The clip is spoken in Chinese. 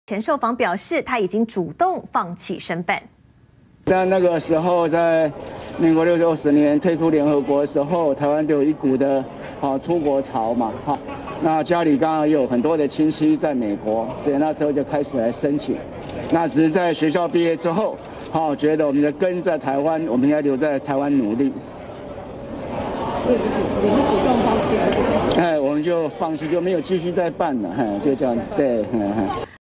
前受访表示，他已经主动放弃申办。 在那个时候，在民国60年退出联合国的时候，台湾就有一股的出国潮嘛，那家里刚好有很多的亲戚在美国，所以那时候就开始来申请。那只是在学校毕业之后，觉得我们的根在台湾，我们应该留在台湾努力。你是主动放弃还是？我们就放弃，就没有继续再办了，就这样，对。